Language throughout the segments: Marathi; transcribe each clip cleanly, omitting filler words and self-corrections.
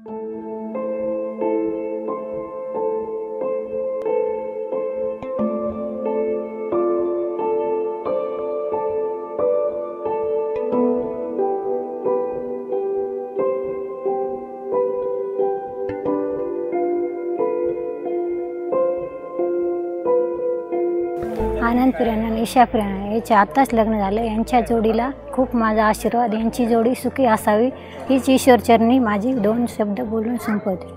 आनंद पिरामल आणि इशा पिरामल याचे आत्ताच लग्न झालं। यांच्या जोडीला खूप माझा आशीर्वाद। यांची जोडी सुखी असावी हीच ईश्वरचरणी माझी 2 शब्द बोलून संपवते।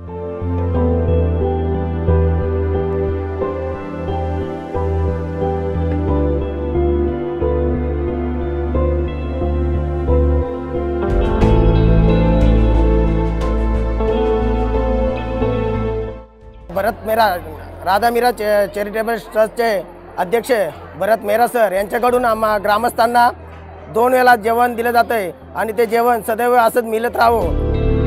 भरत मेहरा राधा मीरा चॅरिटेबल ट्रस्टचे अध्यक्ष भरत मेहरा सर यांच्याकडून आम्हा ग्रामस्थांना 2 वेळा जेवण दिले जाते आणि ते जेवण सदैव असंच मिळत राहावं।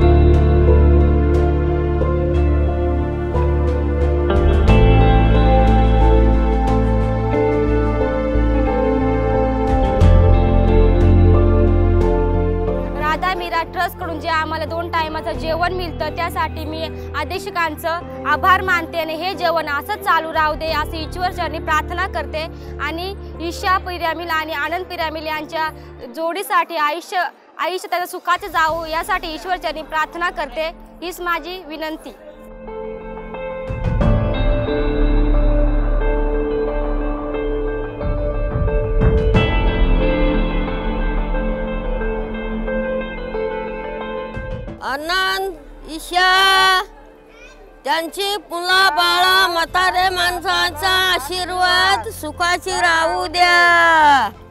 राधा मीरा ट्रस्ट कडून जे आम्हाला 2 टाइमाचं जेवण मिळतं त्यासाठी मी आदेशकांचं आभार मानते आणि हे जेवण असंच चालू राहू दे असे ईश्वरचरणी प्रार्थना करते आणि इशा पिरामल आणि आनंद पिरामल यांच्या जोडीसाठी आयुष्य त्याचं सुखाचं जावो यासाठी ईश्वरचरणी प्रार्थना करते। हीच माझी विनंती। आनंद इशा त्यांची मुला बाळा म्हातारे माणसांचा आशीर्वाद सुखाची राहू द्या।